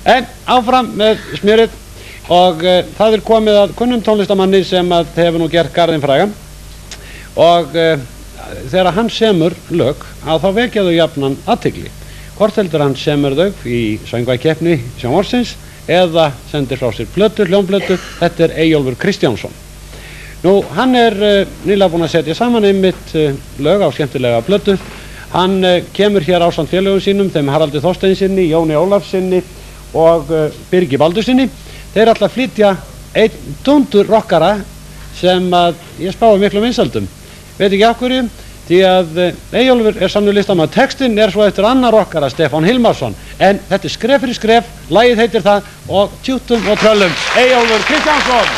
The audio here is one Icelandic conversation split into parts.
En áfram með smjörið og það komið að kunnum tónlistamanni sem að hefur nú gert garðinn frægan og þegar hann semur lög að þá vekja þau jafnan athygli. Hvort heldur hann semur þau í söngvakeppni sjónvarpsins eða sendir frá sér plötu, hljómplötu. Þetta Eyjólfur Kristjánsson. Nú, hann nýlega búinn að setja saman einmitt lög á skemmtilega plötu. Hann kemur hér ásamt félögum sínum, þeim Haraldi Þorsteinsinni, Jóni Ólafsinni og Birgi Baldursinni. Þeir ætla að flytja einn dúndur rockara sem að ég spái miklu vinsældum. Veit ekki af hverju, því að Eyjólfur sannur listamaður. Textinn svo eftir annar rockara, Stefán Hilmarsson. En þetta skref fyrir skref, lagið heitir það og tjúttum og tröllum. Eyjólfur Kristjánsson.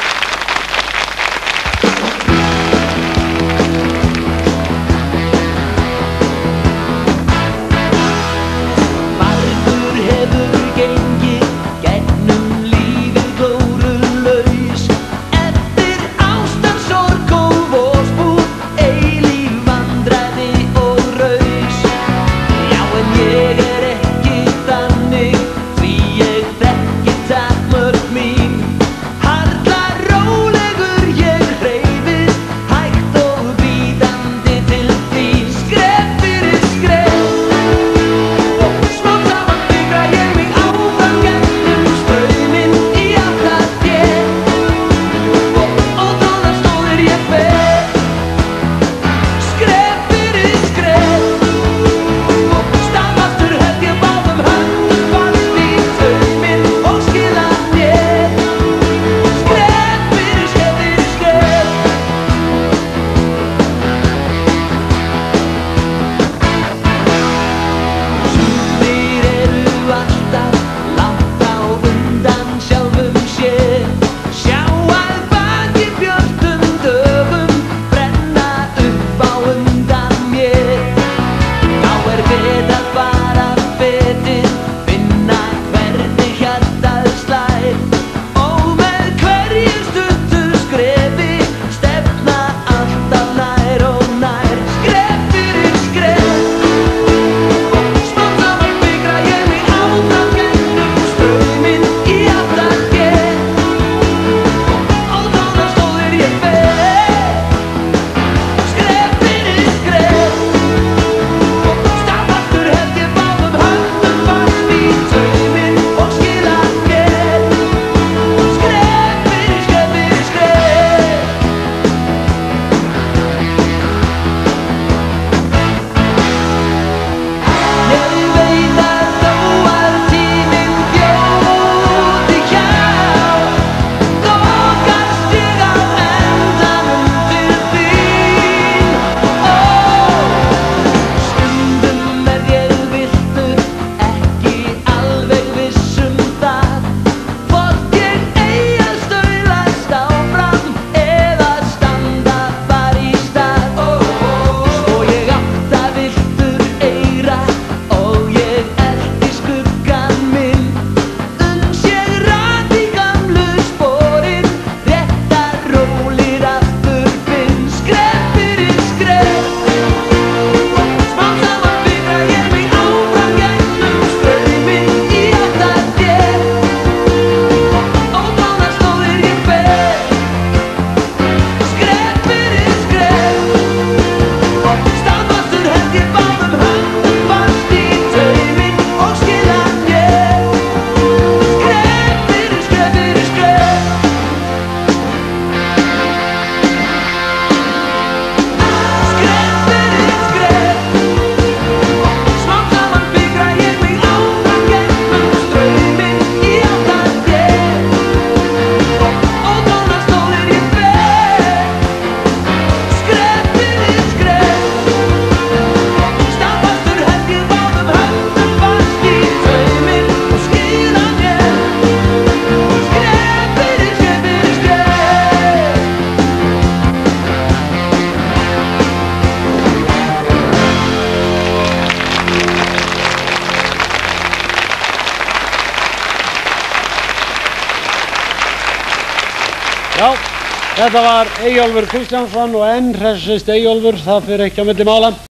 Já, þetta var Eyjólfur Kristjánsson og enn hressist Eyjólfur, það fyrir ekki á milli mála.